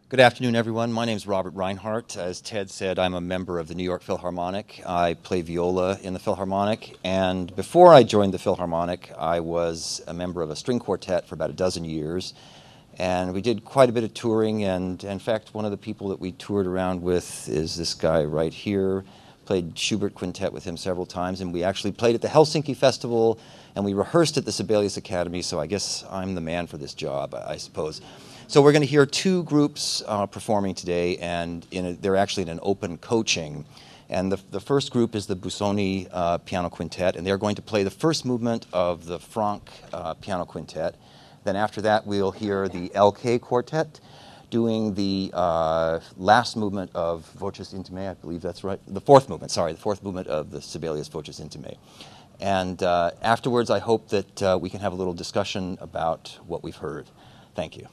Good afternoon, everyone. My name is Robert Reinhardt. As Ted said, I'm a member of the New York Philharmonic. I play viola in the Philharmonic, and before I joined the Philharmonic, I was a member of a string quartet for about a dozen years, and we did quite a bit of touring, and in fact, one of the people that we toured around with is this guy right here. Played Schubert Quintet with him several times, and we actually played at the Helsinki Festival, and we rehearsed at the Sibelius Academy, so I guess I'm the man for this job, I suppose. So we're going to hear two groups performing today, and they're actually in an open coaching. And the first group is the Busoni Piano Quintet, and they're going to play the first movement of the Franck Piano Quintet. Then after that, we'll hear the LK Quartet doing the last movement of Voces Intime, I believe that's right. The fourth movement of the Sibelius Voces Intime. And afterwards, I hope that we can have a little discussion about what we've heard. Thank you.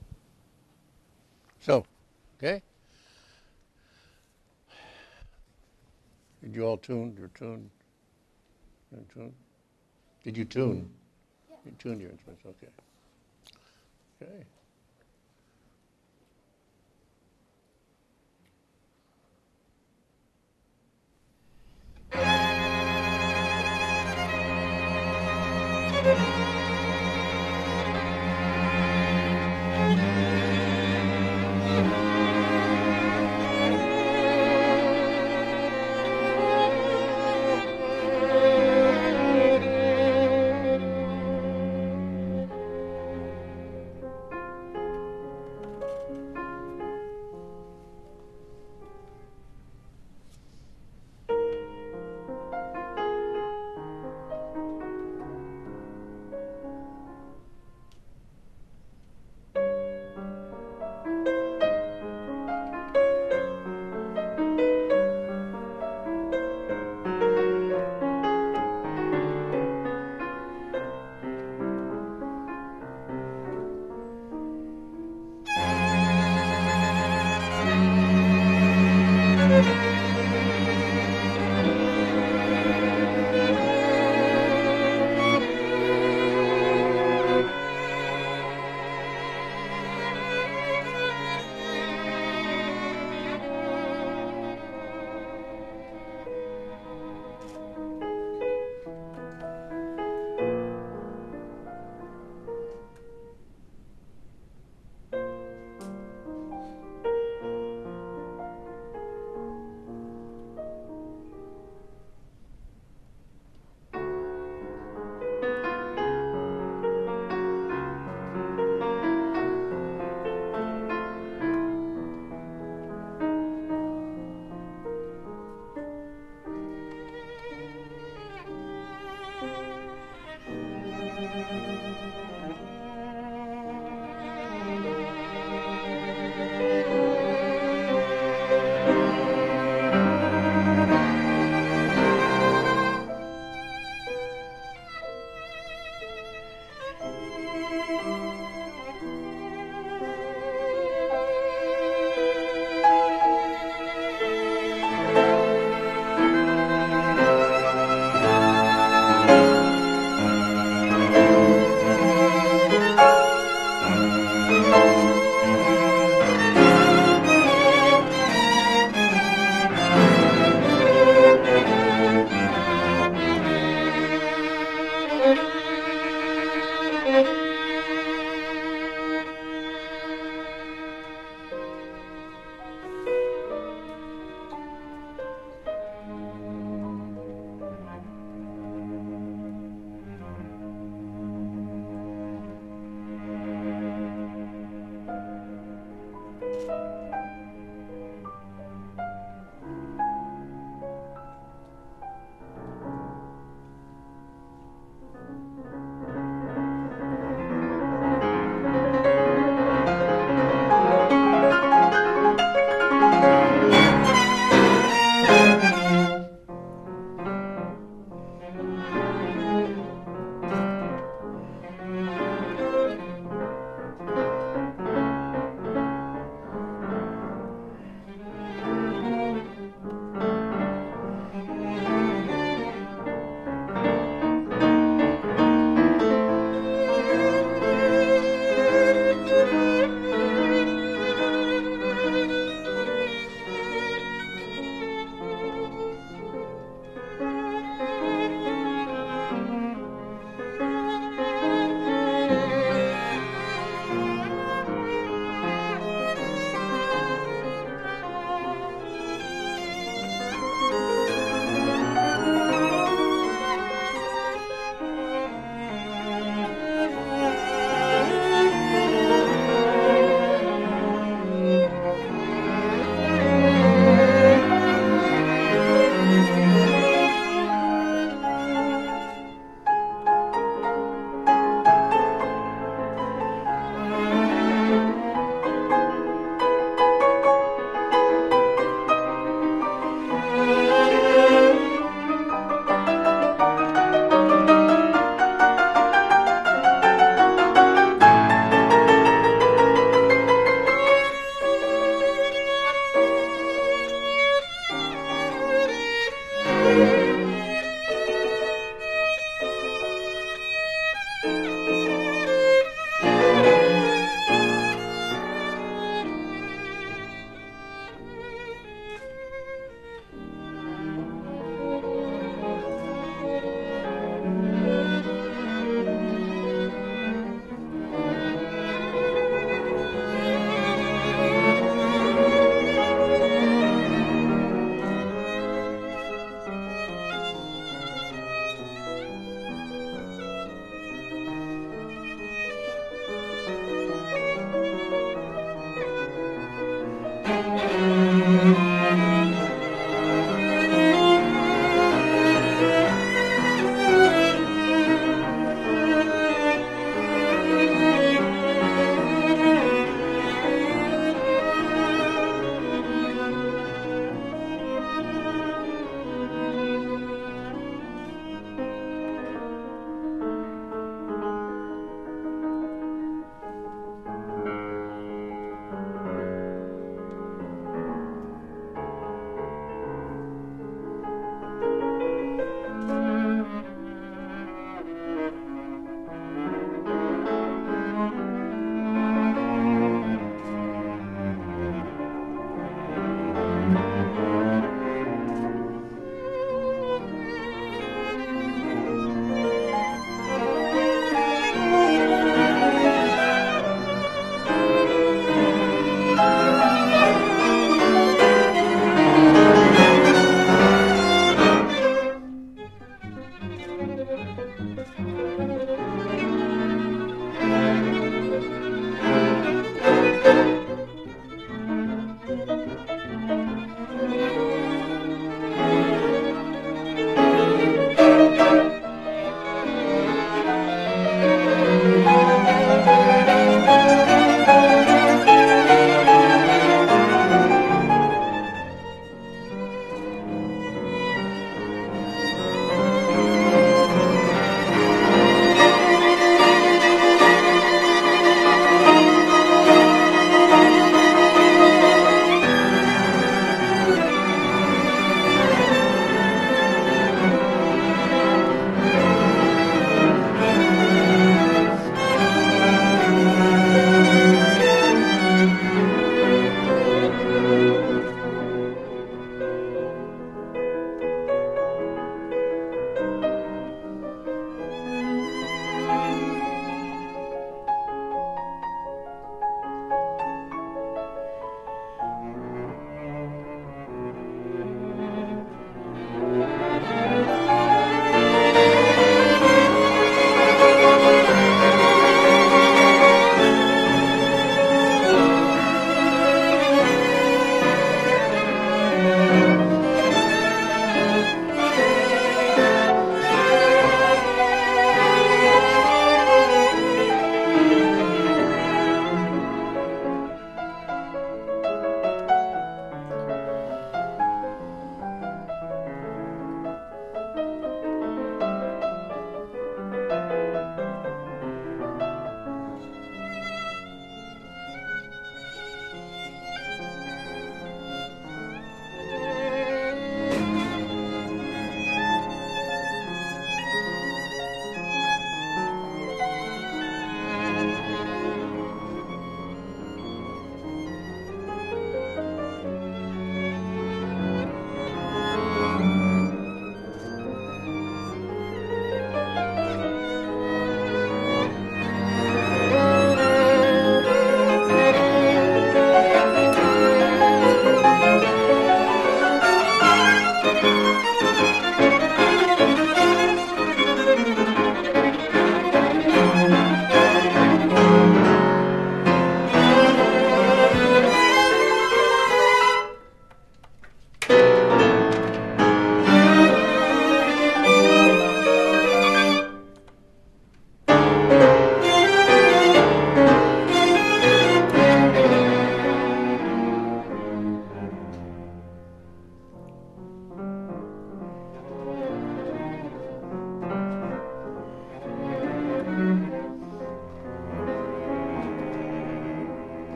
So, okay. Did you all tune? You're tuned? You're tuned? Did you tune? Yeah. You tuned your instruments, okay. Okay.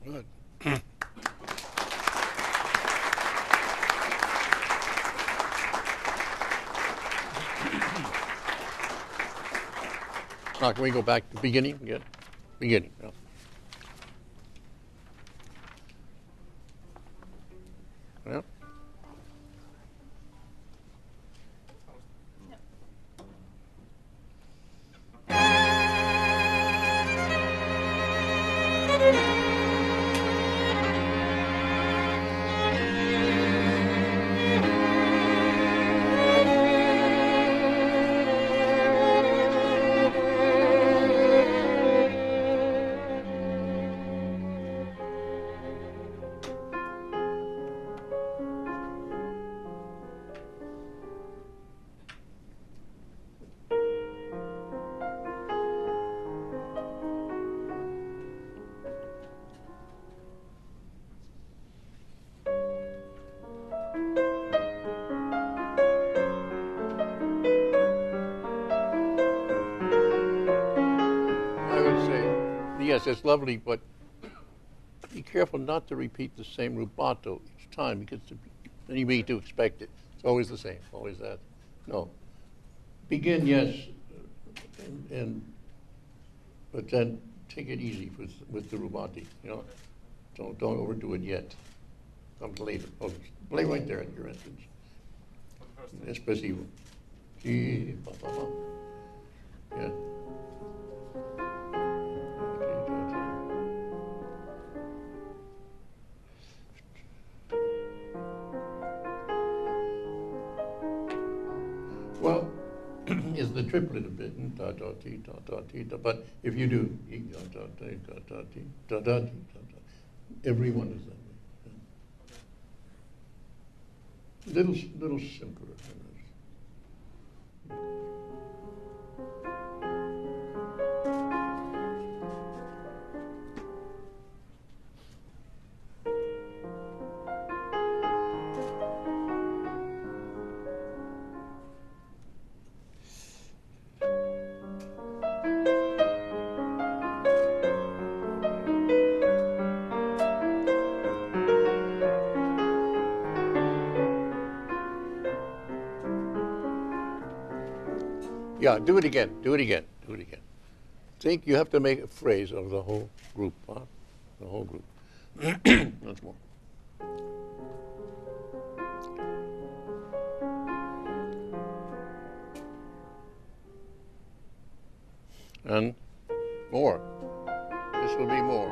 Good. Now, can we go back to the beginning again? Beginning. Yeah. Yeah. I would say, yes, it's lovely, but be careful not to repeat the same rubato each time because then you begin to expect it. It's always the same, always that. No. Begin, yes, but then take it easy with the rubati, you know. Don't overdo it yet. Comes later. Oh, play right there at your entrance. Expressivo. Sí, pa, pa, pa. Yeah. Well, is the triplet a bit, da da ti da da ti da. But if you do da da ti da da ti da da ti da da, everyone is that way. Little simpler. Yeah, do it again. Do it again. Do it again. Think you have to make a phrase of the whole group, huh? The whole group. Once more. And more. This will be more.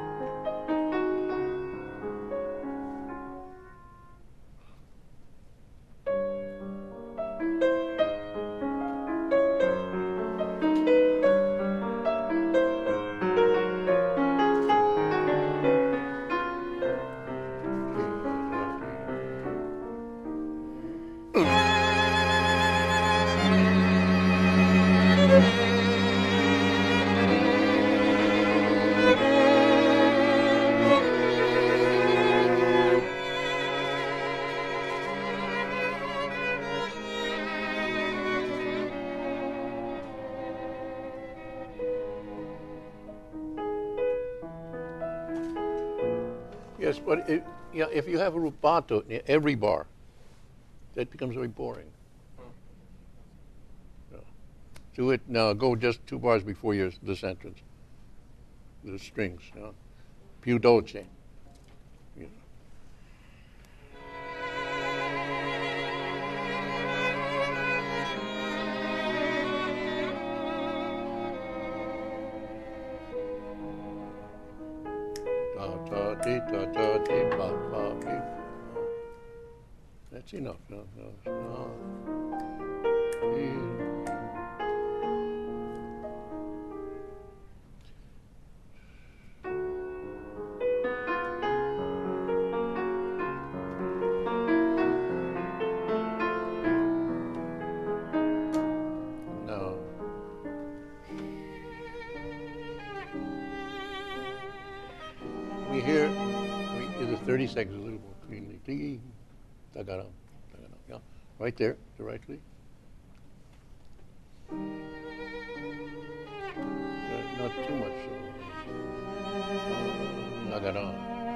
Yes, but if you have a rubato in every bar, that becomes very boring. Yeah. Do it now. Go just 2 bars before this entrance. The strings. Yeah. Più dolce. Yeah. Da da di da da di ba ba bi. That's enough. No, no, no. No. We hear the 30 seconds a little more cleanly. Da-ga-dum, da-ga-dum. Yeah, right there, directly. Not too much. Da-ga-dum.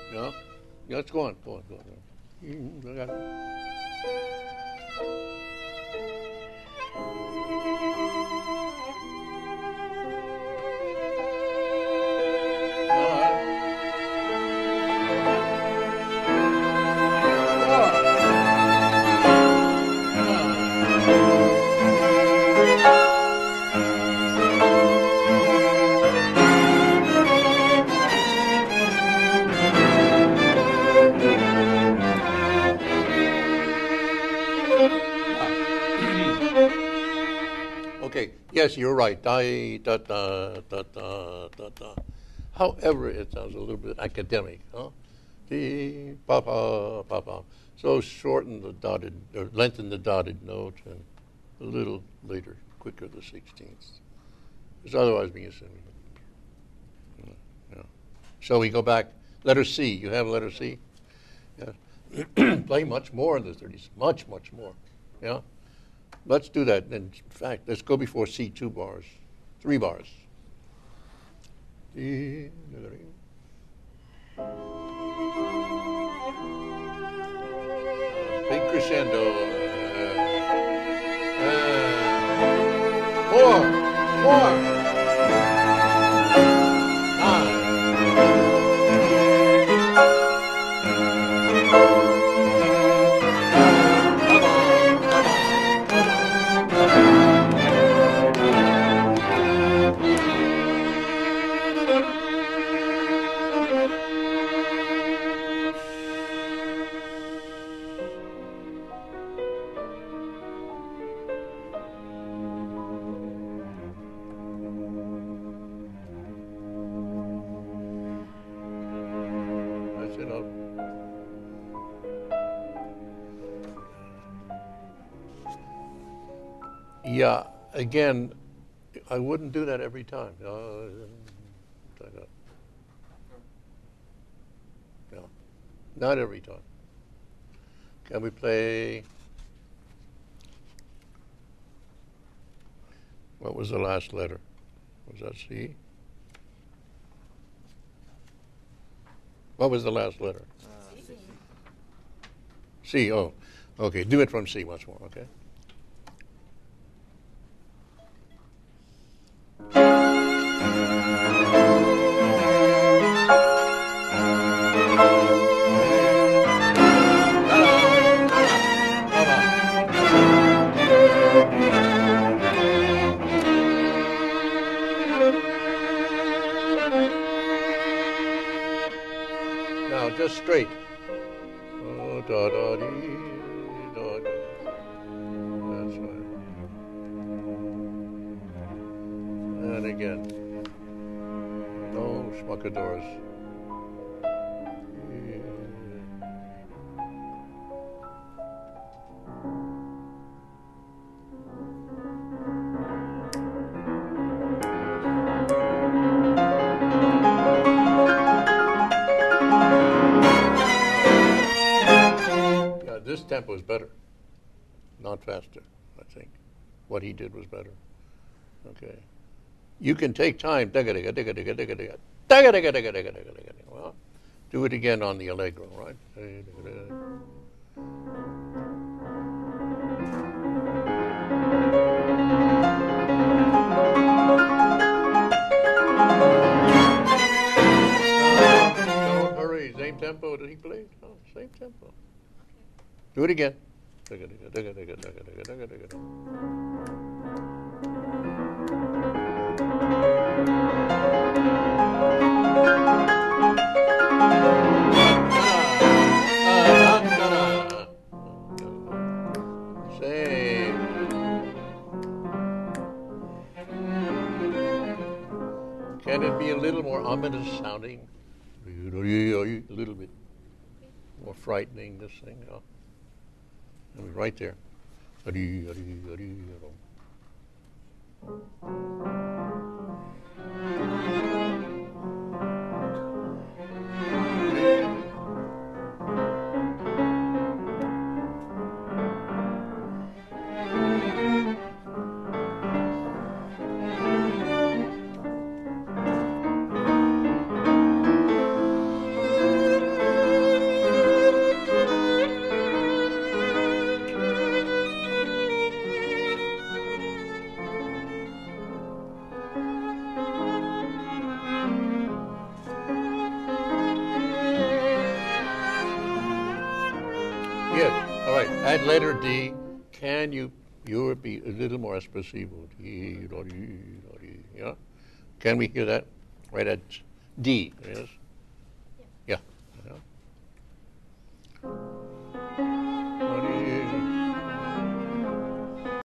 Yeah, yeah, let's go on, go on, go on. I got it. Okay, yes, you're right. Da, da, da, da, da, da, da. However, it sounds a little bit academic, huh? Dee, pa, pa, pa, pa. So shorten the dotted, or lengthen the dotted note, and a little later, quicker the 16th. Because otherwise, being assuming. Yeah. So we go back. Letter C. You have letter C? Yeah. Play much more in the 30s. Much, much more. Yeah. Let's do that. In fact, let's go before C 2 bars, 3 bars. Big crescendo. More. That's enough. Yeah, again, I wouldn't do that every time. No, not every time. Can we play? What was the last letter? Was that C? What was the last letter? C. Oh, okay. Do it from C once more. Okay. Now just straight. Oh, da da dee, da da. That's right. And again. No schmuckadors. This tempo is better, not faster, I think. What he did was better. Okay. You can take time. Well, do it again on the allegro, right? Don't hurry. Same tempo that he played. Oh, same tempo. Do it again. Same. Can it be a little more ominous sounding? A little bit more frightening, this thing. Oh. I mean, right there. At letter D, can you would be a little more expressivo? Yeah? Can we hear that? Right at D, yes? Yeah. Yeah.